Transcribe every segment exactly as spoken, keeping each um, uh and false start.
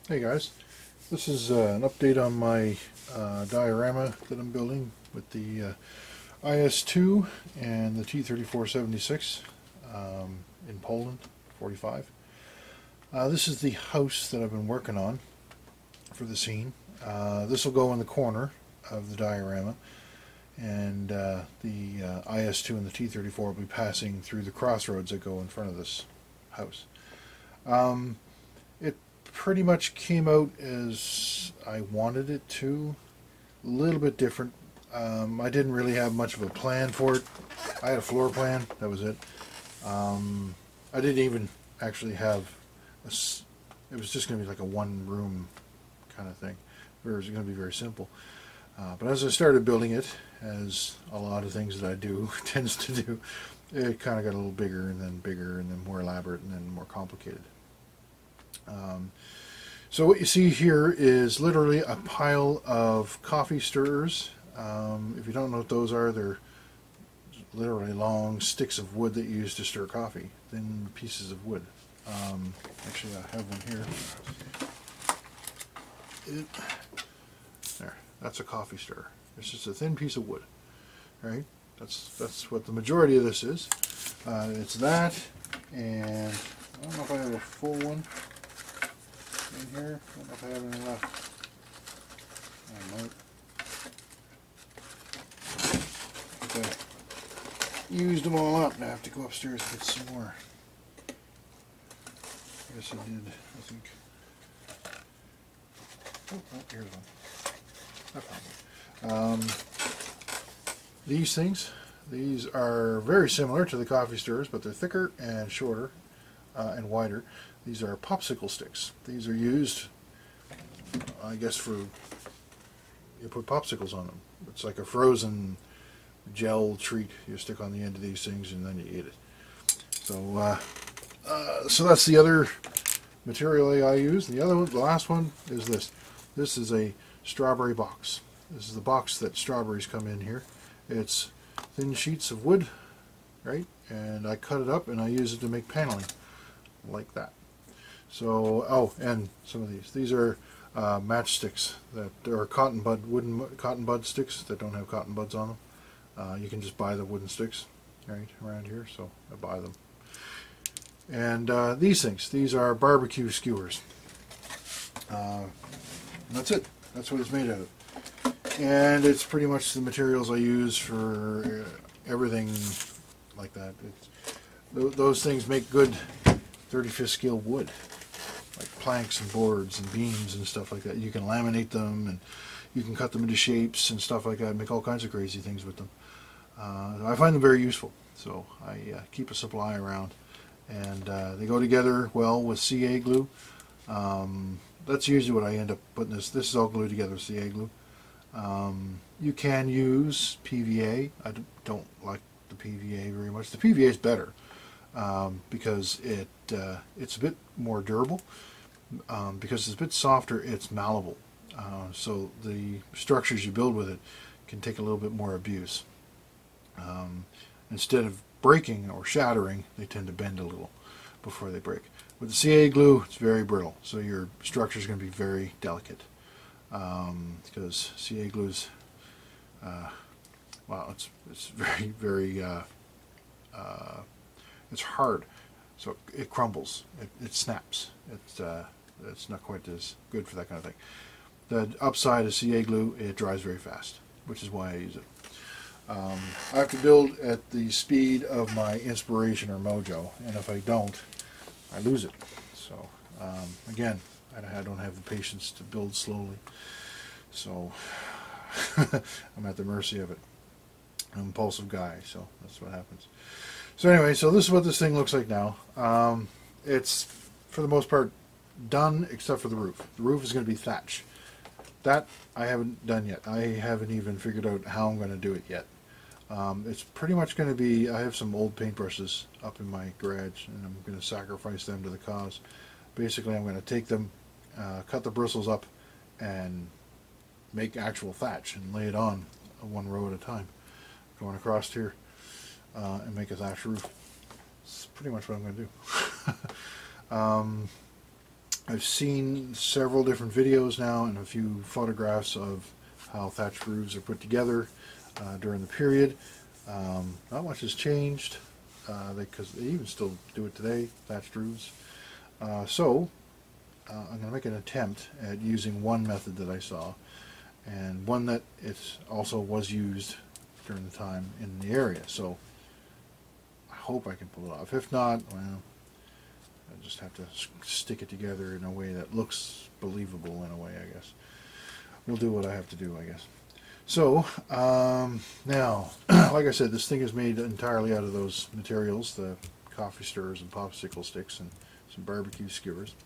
Hey guys, this is uh, an update on my uh, diorama that I'm building with the uh, I S two and the T thirty-four seventy-six um, in Poland, forty-five. Uh, this is the house that I've been working on for the scene. Uh, this will go in the corner of the diorama, and uh, the uh, I S two and the T thirty-four will be passing through the crossroads that go in front of this house. Um, it pretty much came out as I wanted it to. A little bit different. Um, I didn't really have much of a plan for it. I had a floor plan, that was it. Um, I didn't even actually have a, it was just going to be like a one room kind of thing. It was going to be very simple. Uh, but as I started building it, as a lot of things that I do tends to do, it kind of got a little bigger and then bigger and then more elaborate and then more complicated. Um, so what you see here is literally a pile of coffee stirrers. Um, if you don't know what those are, they're literally long sticks of wood that you use to stir coffee, thin pieces of wood. Um, actually, I have one here. It, there, that's a coffee stirrer. It's just a thin piece of wood, right? That's that's what the majority of this is. Uh, it's that, and I don't know if I have a full one in here. I don't know if I have any left. I might. Okay. Used them all up, and I have to go upstairs and get some more. I guess I did, I think. Oh, oh here's one. I found one. Um, these things, these are very similar to the coffee stirrers, but they're thicker and shorter uh, and wider. These are popsicle sticks. These are used, I guess, for, you put popsicles on them. It's like a frozen gel treat you stick on the end of these things and then you eat it. So, uh, uh, so that's the other material I use. The other one, the last one, is this. This is a strawberry box. This is the box that strawberries come in here. It's thin sheets of wood, right? And I cut it up and I use it to make paneling, like that. So, oh, and some of these. These are uh, matchsticks that are cotton bud, wooden cotton bud sticks that don't have cotton buds on them. Uh, you can just buy the wooden sticks, right, around here, so I buy them. And uh, these things, these are barbecue skewers. Uh, and that's it. That's what it's made out of. And it's pretty much the materials I use for uh, everything like that. It's, th those things make good thirty-fifth scale wood, like planks and boards and beams and stuff like that. You can laminate them and you can cut them into shapes and stuff like that and make all kinds of crazy things with them. Uh, I find them very useful, so I uh, keep a supply around. And uh, they go together well with C A glue. Um, that's usually what I end up putting this. This is all glued together with C A glue. Um, you can use P V A. I don't like the P V A very much. The P V A is better um, because it uh, it's a bit more durable. Um, because it's a bit softer, it's malleable. Uh, so the structures you build with it can take a little bit more abuse. Um, instead of breaking or shattering, they tend to bend a little before they break. With the C A glue, it's very brittle, so your structure is going to be very delicate. Um, because C A glue's, uh, well, it's it's very very uh, uh, it's hard, so it crumbles, it, it snaps. It's uh, it's not quite as good for that kind of thing. The upside of C A glue, it dries very fast, which is why I use it. Um, I have to build at the speed of my inspiration or mojo, and if I don't, I lose it. So um, again, I don't have the patience to build slowly, so I'm at the mercy of it. I'm an impulsive guy, so that's what happens. So anyway, so this is what this thing looks like now. Um, it's, for the most part, done except for the roof. The roof is going to be thatch. That I haven't done yet. I haven't even figured out how I'm going to do it yet. Um, it's pretty much going to be, I have some old paintbrushes up in my garage, and I'm going to sacrifice them to the cause. Basically, I'm going to take them, uh, cut the bristles up, and make actual thatch and lay it on one row at a time, going across here, uh, and make a thatch roof. That's pretty much what I'm going to do. um, I've seen several different videos now and a few photographs of how thatched roofs are put together uh, during the period. Um, not much has changed uh, because they, they even still do it today, thatched roofs. Uh, so uh, I'm going to make an attempt at using one method that I saw, and one that it also was used during the time in the area. So I hope I can pull it off. If not, well, I just have to stick it together in a way that looks believable in a way, I guess. We'll do what I have to do, I guess. So, um, now, like I said, this thing is made entirely out of those materials, the coffee stirrers and popsicle sticks and some barbecue skewers.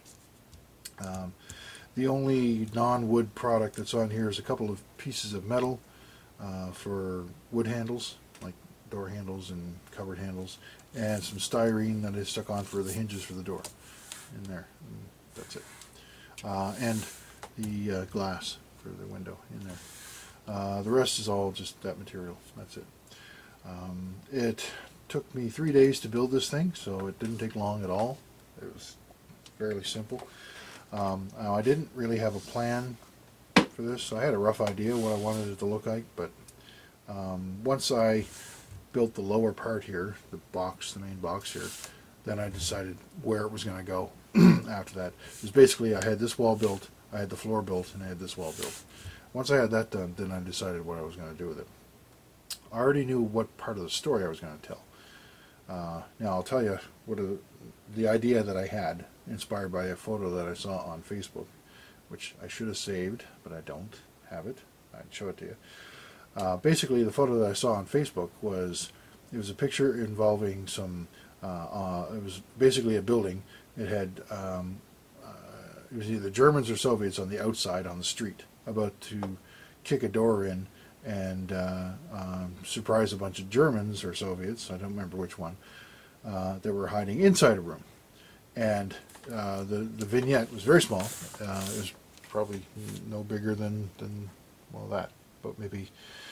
Um, the only non-wood product that's on here is a couple of pieces of metal uh, for wood handles, like door handles and cupboard handles, and some styrene that is stuck on for the hinges for the door in there. And that's it. Uh, and the uh, glass for the window in there. Uh, the rest is all just that material. That's it. Um, it took me three days to build this thing, so it didn't take long at all. It was fairly simple. Um, now, I didn't really have a plan for this, so I had a rough idea what I wanted it to look like, but um, once I built the lower part here, the box, the main box here, then I decided where it was going to go after that. It was basically, I had this wall built, I had the floor built, and I had this wall built. Once I had that done, then I decided what I was going to do with it. I already knew what part of the story I was going to tell. Uh, now I'll tell you what a, the idea that I had, inspired by a photo that I saw on Facebook, which I should have saved, but I don't have it. I'd show it to you. Uh, basically, the photo that I saw on Facebook was, it was a picture involving some, uh, uh, it was basically a building. It had, um, uh, it was either Germans or Soviets on the outside on the street, about to kick a door in and uh, um, surprise a bunch of Germans or Soviets, I don't remember which one, uh, that were hiding inside a room. And uh, the, the vignette was very small. Uh, it was probably no bigger than, than, well, that, but maybe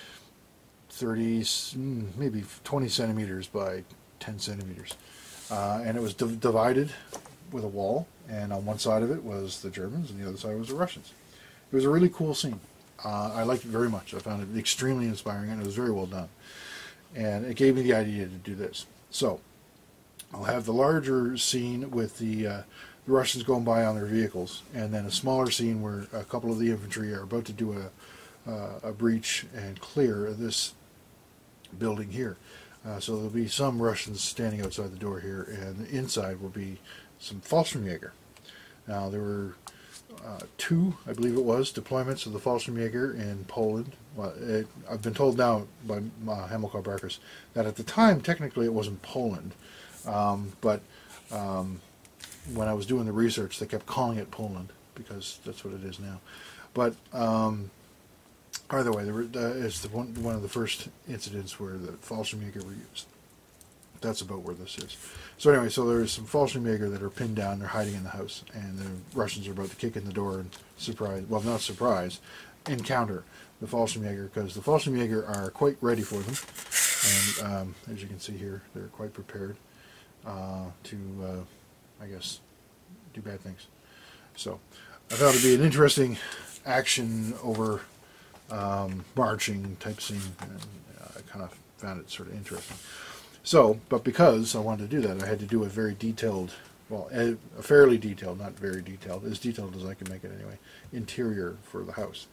thirty, maybe twenty centimeters by ten centimeters. Uh, and it was div divided with a wall, and on one side of it was the Germans, and the other side was the Russians. It was a really cool scene. Uh, I liked it very much. I found it extremely inspiring, and it was very well done. And it gave me the idea to do this. So, I'll have the larger scene with the, uh, the Russians going by on their vehicles, and then a smaller scene where a couple of the infantry are about to do a, uh, a breach and clear this building here. Uh, so there'll be some Russians standing outside the door here, and inside will be some Fallschirmjäger. Now, there were Uh, two, I believe it was, deployments of the Fallschirmjäger in Poland. Well, it, I've been told now by uh, Hamilcar Barkers that at the time, technically, it wasn't Poland. Um, but um, when I was doing the research, they kept calling it Poland because that's what it is now. But um, either way, there were, uh, it's the one, one of the first incidents where the Fallschirmjäger were used. That's about where this is. So anyway, so there's some Fallschirmjäger that are pinned down, they're hiding in the house, and the Russians are about to kick in the door and surprise, well, not surprise, encounter the Fallschirmjäger, because the Fallschirmjäger are quite ready for them, and um, as you can see here, they're quite prepared uh, to, uh, I guess, do bad things. So I thought it'd be an interesting action over um, marching type scene, and uh, I kind of found it sort of interesting. So, but because I wanted to do that, I had to do a very detailed, well, a, a fairly detailed, not very detailed, as detailed as I can make it anyway, interior for the house.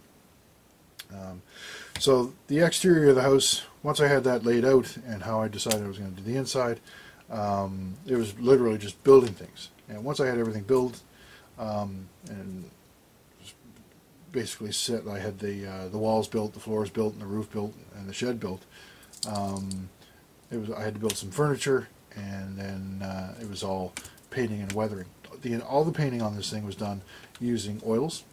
Um, so the exterior of the house, once I had that laid out and how I decided I was going to do the inside, um, it was literally just building things. And once I had everything built, um, and basically set, I had the uh, the walls built, the floors built, and the roof built, and the shed built. Um, It was, I had to build some furniture, and then uh, it was all painting and weathering. The, all the painting on this thing was done using oils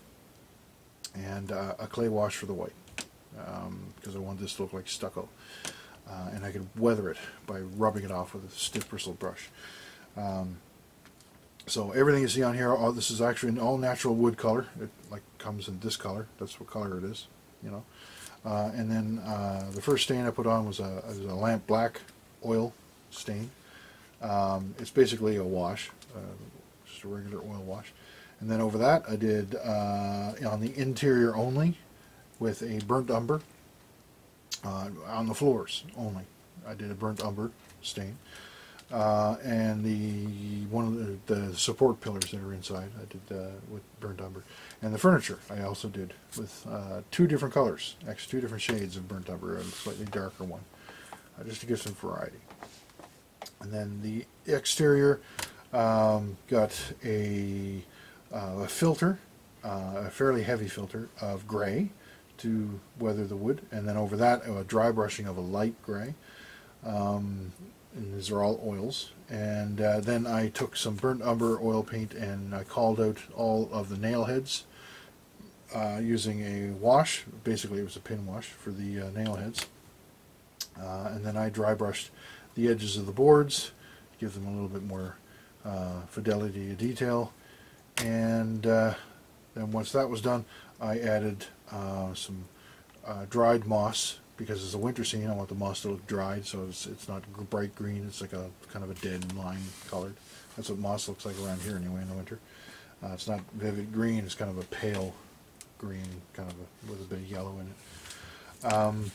and uh, a clay wash for the white, um, because I wanted this to look like stucco. Uh, and I could weather it by rubbing it off with a stiff bristled brush. Um, so everything you see on here, all this is actually an all natural wood color. It like comes in this color. That's what color it is, you know. Uh, and then uh, the first stain I put on was a, was a lamp black oil stain. Um, it's basically a wash, uh, just a regular oil wash. And then over that I did uh, on the interior only with a burnt umber uh, on the floors only. I did a burnt umber stain. Uh, and the one of the, the support pillars that are inside I did uh, with burnt umber. And the furniture I also did with uh, two different colors, actually two different shades of burnt umber, a slightly darker one, uh, just to give some variety. And then the exterior um, got a, uh, a filter, uh, a fairly heavy filter of gray to weather the wood, and then over that a dry brushing of a light gray. Um, and these are all oils. And uh, then I took some burnt umber oil paint and I called out all of the nail heads uh, using a wash. Basically it was a pin wash for the uh, nail heads. Uh, and then I dry brushed the edges of the boards, give them a little bit more uh, fidelity to detail. And uh, then once that was done, I added uh, some uh, dried moss. Because it's a winter scene, I want the moss to look dried, so it's, it's not bright green. It's like a kind of a dead lime colored. That's what moss looks like around here anyway in the winter. Uh, it's not vivid green. It's kind of a pale green, kind of a, with a bit of yellow in it. Um,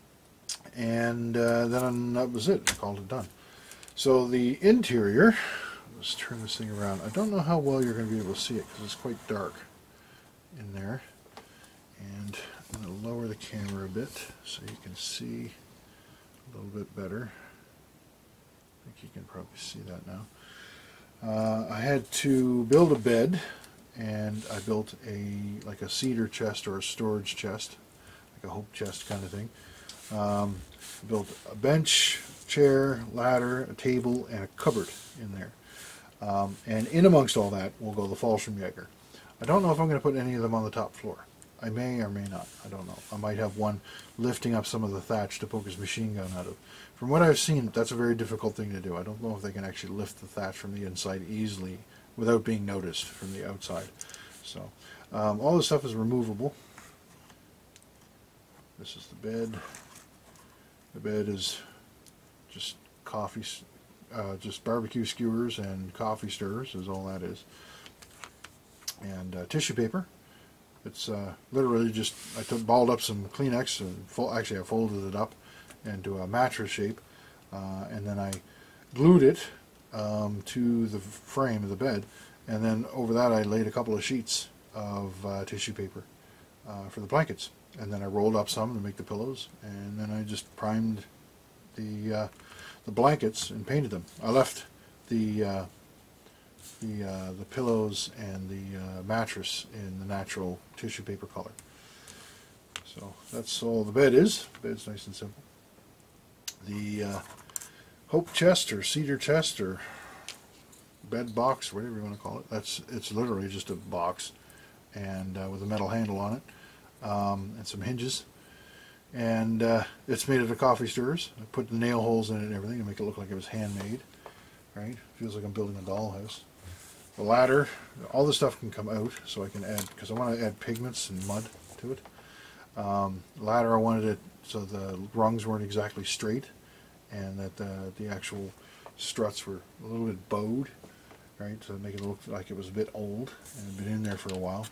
and uh, then that was it. I called it done. So the interior. Let's turn this thing around. I don't know how well you're going to be able to see it because it's quite dark in there. And I'm going to lower the camera a bit so you can see a little bit better. I think you can probably see that now. Uh, I had to build a bed, and I built a like a cedar chest or a storage chest, like a hope chest kind of thing. Um, I built a bench, chair, ladder, a table, and a cupboard in there. Um, and in amongst all that will go the Fallschirmjäger. I don't know if I'm going to put any of them on the top floor. I may or may not. I don't know. I might have one lifting up some of the thatch to poke his machine gun out of. From what I've seen, that's a very difficult thing to do. I don't know if they can actually lift the thatch from the inside easily without being noticed from the outside. So, um, all this stuff is removable. This is the bed. The bed is just coffee, uh, just barbecue skewers and coffee stirrers is all that is. And uh, tissue paper. It's uh, literally just, I took, balled up some Kleenex, and fo actually I folded it up into a mattress shape, uh, and then I glued it um, to the frame of the bed, and then over that I laid a couple of sheets of uh, tissue paper uh, for the blankets, and then I rolled up some to make the pillows, and then I just primed the, uh, the blankets and painted them. I left the uh, the uh, the pillows and the uh, mattress in the natural tissue paper color. So that's all the bed is. The bed's nice and simple. The uh, hope chest or cedar chest or bed box, whatever you want to call it, that's it's literally just a box and uh, with a metal handle on it um, and some hinges. And uh, it's made out of coffee stirrers. I put the nail holes in it and everything to make it look like it was handmade. Right? Feels like I'm building a dollhouse. The ladder, all the stuff can come out, so I can add, because I want to add pigments and mud to it. Um, ladder, I wanted it so the rungs weren't exactly straight, and that the, the actual struts were a little bit bowed, right, to make it look like it was a bit old and had been in there for a while.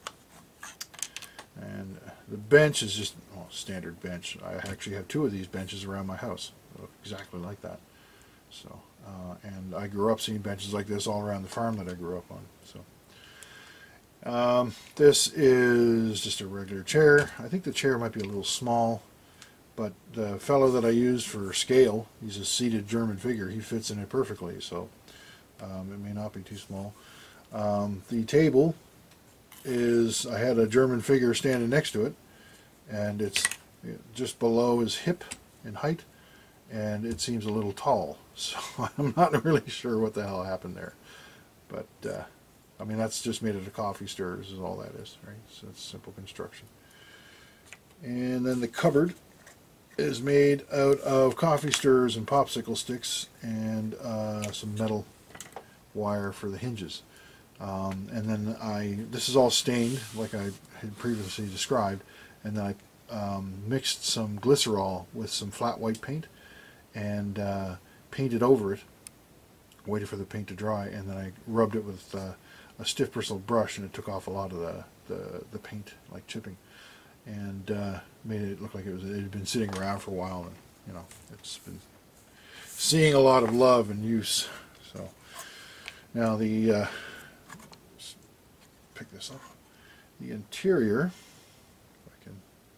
And the bench is just well, standard bench. I actually have two of these benches around my house, that look exactly like that. So. Uh, and I grew up seeing benches like this all around the farm that I grew up on. So um, this is just a regular chair. I think the chair might be a little small, but the fellow that I used for scale, he's a seated German figure. He fits in it perfectly, so um, it may not be too small. Um, the table is, I had a German figure standing next to it, and it's just below his hip in height. And it seems a little tall, so I'm not really sure what the hell happened there. But, uh, I mean, that's just made out of coffee stirrers is all that is, right? So it's simple construction. And then the cupboard is made out of coffee stirrers and popsicle sticks and uh, some metal wire for the hinges. Um, and then I, this is all stained, like I had previously described, and then I um, mixed some glycerol with some flat white paint, and uh, painted over it, waited for the paint to dry, and then I rubbed it with uh, a stiff bristled brush, and it took off a lot of the, the, the paint, like chipping, and uh, made it look like it was it had been sitting around for a while, and you know, it's been seeing a lot of love and use. So now the uh, let's pick this up. The interior, if I can,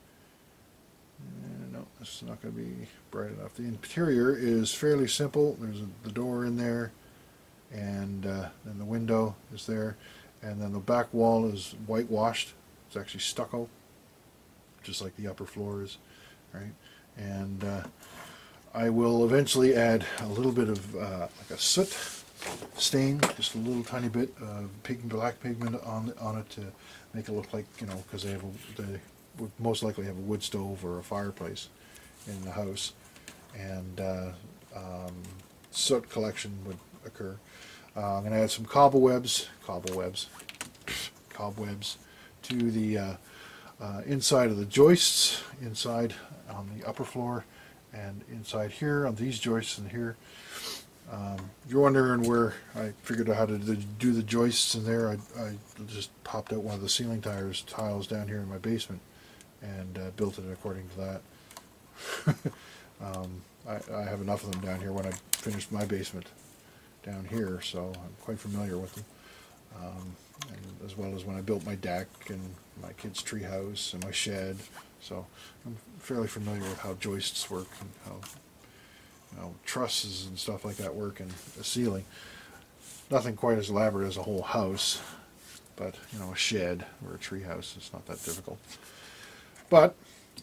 uh, no, this is not going to be bright enough. The interior is fairly simple. There's a, the door in there, and uh, then the window is there, and then the back wall is whitewashed. It's actually stucco, just like the upper floor is, right? And uh, I will eventually add a little bit of uh, like a soot stain, just a little tiny bit of pig, black pigment on on it to make it look like, you know, because they have a, they would most likely have a wood stove or a fireplace in the house, and uh, um, soot collection would occur. Uh, I'm going to add some cobwebs, cobwebs, cobwebs to the uh, uh, inside of the joists, inside on the upper floor, and inside here on these joists and here. Um, if you're wondering where I figured out how to do the joists in there, I, I just popped out one of the ceiling tires tiles down here in my basement and uh, built it according to that. um, I, I have enough of them down here when I finished my basement down here, so I'm quite familiar with them. Um, and as well as when I built my deck and my kids' tree house and my shed, so I'm fairly familiar with how joists work and how, you know, trusses and stuff like that work, and a ceiling. Nothing quite as elaborate as a whole house, but you know, a shed or a tree house, it's not that difficult. But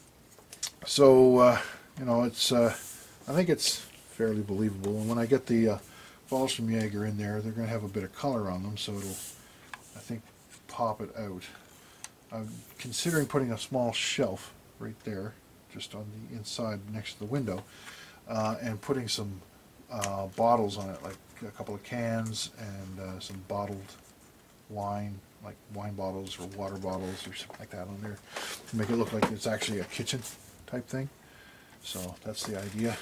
so uh, you know, it's uh, I think it's fairly believable, and when I get the uh, Fallschirmjäger in there, they're going to have a bit of color on them, so it'll, I think, pop it out. I'm considering putting a small shelf right there, just on the inside next to the window, uh, and putting some uh, bottles on it, like a couple of cans and uh, some bottled wine, like wine bottles or water bottles or something like that on there, to make it look like it's actually a kitchen type thing. So that's the idea.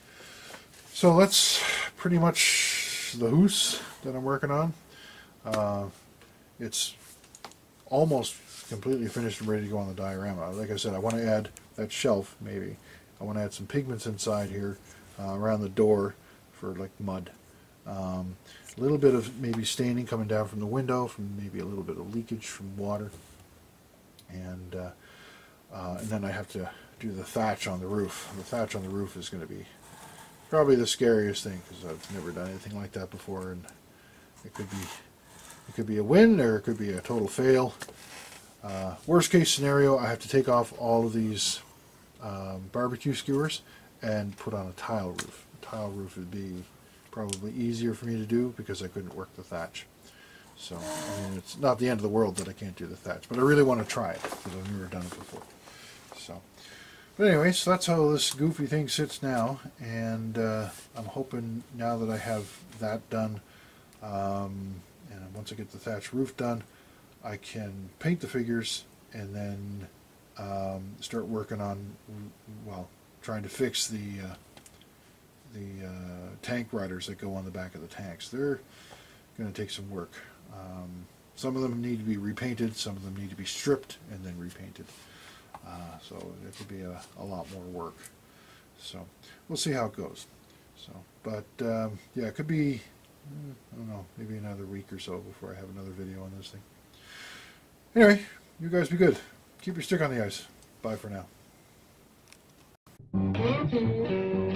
So that's pretty much the house that I'm working on. Uh, it's almost completely finished and ready to go on the diorama. Like I said, I want to add that shelf, maybe. I want to add some pigments inside here uh, around the door for like mud. Um, a little bit of maybe staining coming down from the window, from maybe a little bit of leakage from water. And, uh, uh, and then I have to do the thatch on the roof. The thatch on the roof is going to be probably the scariest thing, because I've never done anything like that before, and it could be it could be a win or it could be a total fail. Uh, worst case scenario, I have to take off all of these um, barbecue skewers and put on a tile roof. A tile roof would be probably easier for me to do because I couldn't work the thatch. So I mean, it's not the end of the world that I can't do the thatch, but I really want to try it because I've never done it before. So. But anyway, so that's how this goofy thing sits now, and uh, I'm hoping now that I have that done, um, and once I get the thatch roof done, I can paint the figures and then um, start working on, well, trying to fix the uh, the uh, tank riders that go on the back of the tanks. They're going to take some work. Um, some of them need to be repainted, some of them need to be stripped and then repainted. Uh, so it could be a, a lot more work. So we'll see how it goes. So, but um, yeah, it could be, I don't know, maybe another week or so before I have another video on this thing. Anyway, you guys be good. Keep your stick on the ice. Bye for now.